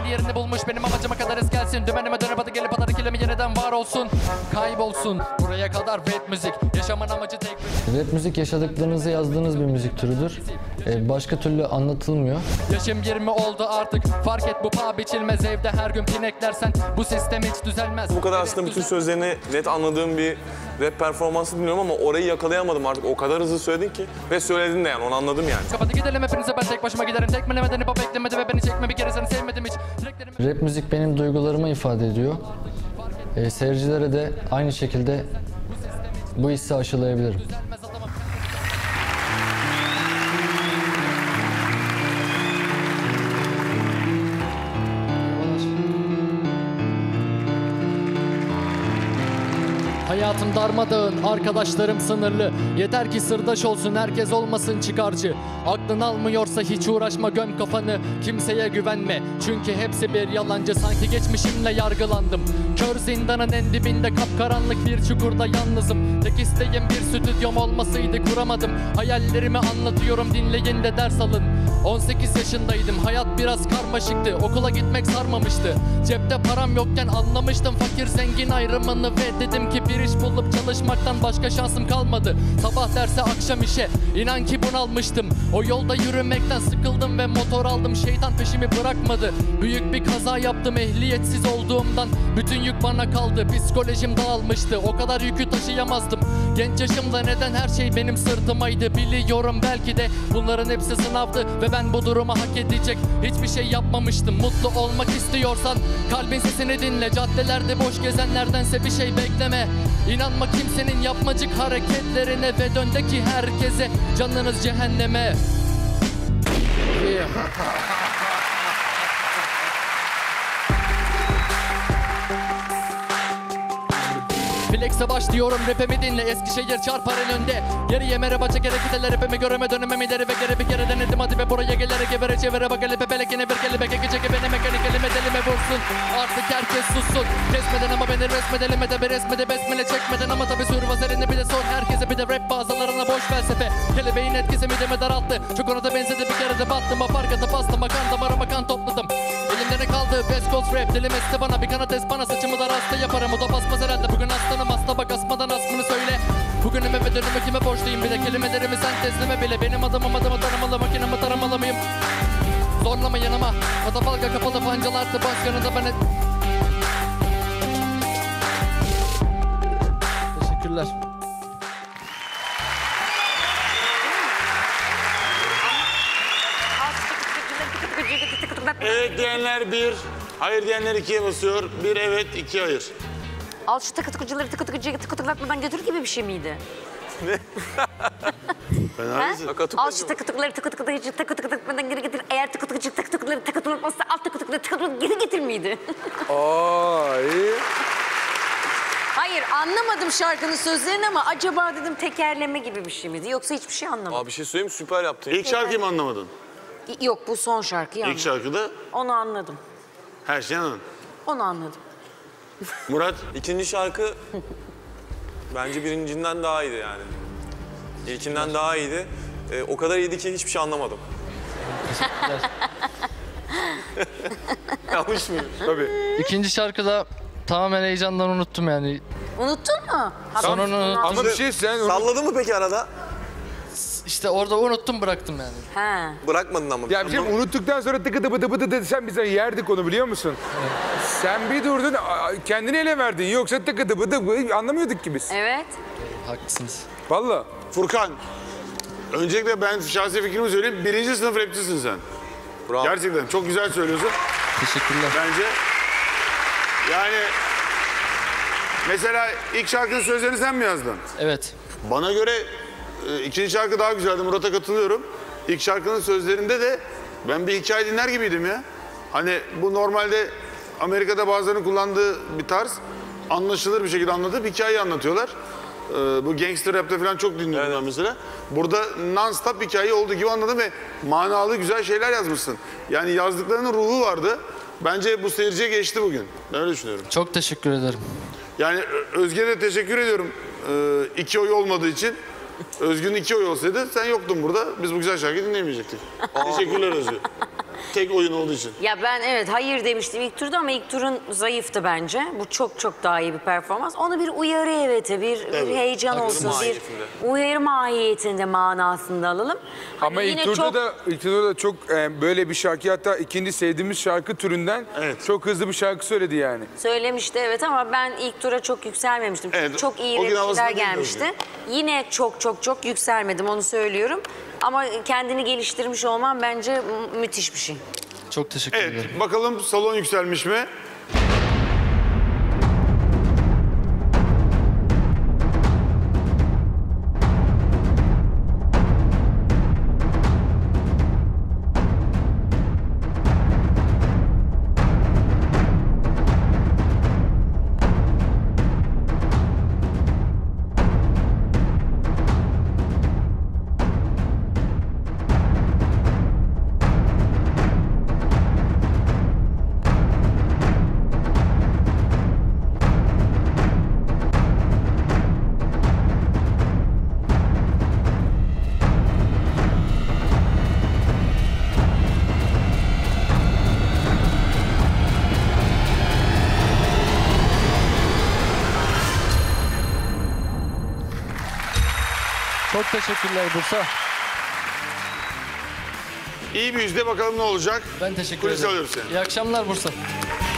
kendi yerini bulmuş. Benim amacıma kadar es gelsin. Dümenime dönüp adı gelip atar ikilemi yeniden var olsun. Kaybolsun buraya kadar rap müzik. Yaşamın amacı tek Rap müzik yaşadıklarınızı yazdığınız bir müzik türüdür. Başka türlü anlatılmıyor. Yaşım 20 oldu artık. Fark et bu paha biçilmez. Evde her gün pineklersen bu sistem hiç düzelmez. Bu kadar aslında bütün sözlerini net anladığım bir rap performansı dinliyorum ama orayı yakalayamadım artık. O kadar hızlı söyledin ki ve söyledin de yani onu anladım yani. Kapadı gidelim hepinize, ben tek başıma giderim. Tekmelemeden hip hop beklemedi ve beni çekme bir kere, seni sevmedim hiç. Rap müzik benim duygularımı ifade ediyor. Seyircilere de aynı şekilde bu hissi aşılayabilirim. Hayatım darmadağın, arkadaşlarım sınırlı. Yeter ki sırdaş olsun, herkes olmasın çıkarcı. Aklın almıyorsa hiç uğraşma, göm kafanı. Kimseye güvenme, çünkü hepsi bir yalancı. Sanki geçmişimle yargılandım. Kör zindanın en dibinde, kapkaranlık bir çukurda yalnızım. Tek isteğim bir stüdyom olmasıydı, kuramadım. Hayallerimi anlatıyorum, dinleyin de ders alın. 18 yaşındaydım, hayat biraz karmaşıktı. Okula gitmek sarmamıştı. Cepte param yokken anlamıştım fakir zengin ayrımını. Ve dedim ki bir iş bulup çalışmaktan başka şansım kalmadı. Sabah derse akşam işe, inan ki bunalmıştım. O yolda yürümekten sıkıldım ve motor aldım. Şeytan peşimi bırakmadı. Büyük bir kaza yaptım ehliyetsiz olduğumdan. Bütün yük bana kaldı, psikolojim dağılmıştı. O kadar yükü taşıyamazdım. Genç yaşımda neden her şey benim sırtımaydı biliyorum. Belki de bunların hepsi sınavdı ve ben bu durumu hak edecek hiçbir şey yapmamıştım. Mutlu olmak istiyorsan kalbin sesini dinle. Caddelerde boş gezenlerdense bir şey bekleme. İnanma kimsenin yapmacık hareketlerine ve döndeki herkese canınız cehenneme. Flex'e başlıyorum, rapimi dinle. Eskişehir çarpar en önde. Geriye merhaba çekerek gideler, rapimi göreme dönemem ileri ve geri bir kere denedim. Hadi be buraya gelerek evere çevire bak hele pepelekine bir kelime keki çeki beni mekanik elime delime vursun. Artık herkes sussun. Kesmeden ama beni resmedelime de bir resmede besmele çekmeden ama tabi sür vazelini bir de son herkese bir de rap bazılarına boş felsefe. Kelebeğin etkisi mideme daralttı. Çok ona da benzedi bir kere de battım. Fark atıp bastım akan damarıma kan topladım. Elimde ne kaldı? Best Coast rap dilim esti bana. Bir kanat es bana, saçımı da rasta yaparım. O da basmaz herhalde bugün aslanım. Asla bak asmadan asmını söyle. Bugünüme ve dönümü kime borçluyum? Bir de kelimelerimi sentezleme bile. Benim adımı taramalı, makinemi taramalı mıyım? Zorlama yanıma. Katafalka kapalı pancalardı başkanı ben et... Teşekkürler. Evet diyenler 1, hayır diyenler 2'ye basıyor. 1 evet, 2 hayır. Al şu tıkıcıları tıkılatmadan götür gibi bir şey miydi? Fena değilsin. Al şu tıkıları tıkılatmadan geri getir. Eğer tıkıları tıkılatmazsa al tıkıları geri getir miydi? iyi. Hayır anlamadım şarkının sözlerini ama acaba dedim tekerleme gibi bir şey miydi? Yoksa hiçbir şey anlamadım. Abi bir şey söyleyeyim mi? Süper yaptın. İlk şarkıyı mı anlamadın? Yok bu son şarkıyı İlk anladım. şarkıda Onu anladım. her şeyi anladın. Onu anladım. Murat? İkinci şarkı bence birincinden daha iyiydi yani. İlkinden daha iyiydi. O kadar iyiydi ki hiçbir şey anlamadım. Yanlış mı? Tabii. İkinci şarkıda tamamen heyecandan unuttum yani. Unuttun mu? Sonunu unuttum. Ama bir şey sen Salladın mı peki arada? İşte orada unuttum, bıraktım yani. Ha. Bırakmadın ama. ya bir şey unuttuktan sonra tıkı tıkı tıkı tıkı sen bize yerdik onu biliyor musun? Sen bir durdun kendini ele verdin yoksa tıkı tıkı tıkı anlamıyorduk ki biz. Evet. Haklısınız. Vallahi. Furkan. Öncelikle ben şahsi fikrimi söyleyeyim. 1. sınıf rapçisin sen. Bravo. Gerçekten çok güzel söylüyorsun. Teşekkürler. Bence. Yani mesela ilk şarkının sözlerini sen mi yazdın? Evet. Bana göre ikinci şarkı daha güzeldi. Murat'a katılıyorum. İlk şarkının sözlerinde de ben bir hikaye dinler gibiydim ya. Hani bu normalde Amerika'da bazılarının kullandığı bir tarz. Anlaşılır bir şekilde anlatıp hikayeyi anlatıyorlar. Bu gangster rapte falan çok dinliyorum ben mesela. Burada non-stop hikaye olduğu gibi anladım ve manalı güzel şeyler yazmışsın. Yani yazdıklarının ruhu vardı. Bence bu seyirciye geçti bugün. Ben öyle düşünüyorum. Çok teşekkür ederim. Yani Özge'ye de teşekkür ediyorum. 2 oy olmadığı için. Özgür'ün 2 oy olsaydı sen yoktun burada. Biz bu güzel şarkıyı dinleyemeyecektik. Teşekkürler Özgür. Tek oyun olduğu için. Ya ben evet hayır demiştim ilk turda ama ilk turun zayıftı bence. Bu çok çok daha iyi bir performans. Onu bir uyarı bir heyecan olsun, mahiyetinde. bir uyarı mahiyetinde manasında alalım. Hani Ama ilk turda da çok böyle bir şarkı, hatta ikinci sevdiğimiz şarkı türünden Evet. çok hızlı bir şarkı söyledi yani. söylemişti evet ama ben ilk tura çok yükselmemiştim. Çünkü Evet, çok iyi o gün havasında rapçiler değil gelmişti. Yine çok yükselmedim onu söylüyorum. Ama kendini geliştirmiş olman bence müthiş bir şey. Çok teşekkür Evet, ederim. bakalım salon yükselmiş mi? Çok teşekkürler Bursa. İyi bir yüzde, bakalım ne olacak? Ben teşekkür Kulise ederim. alıyoruz seni. İyi akşamlar Bursa.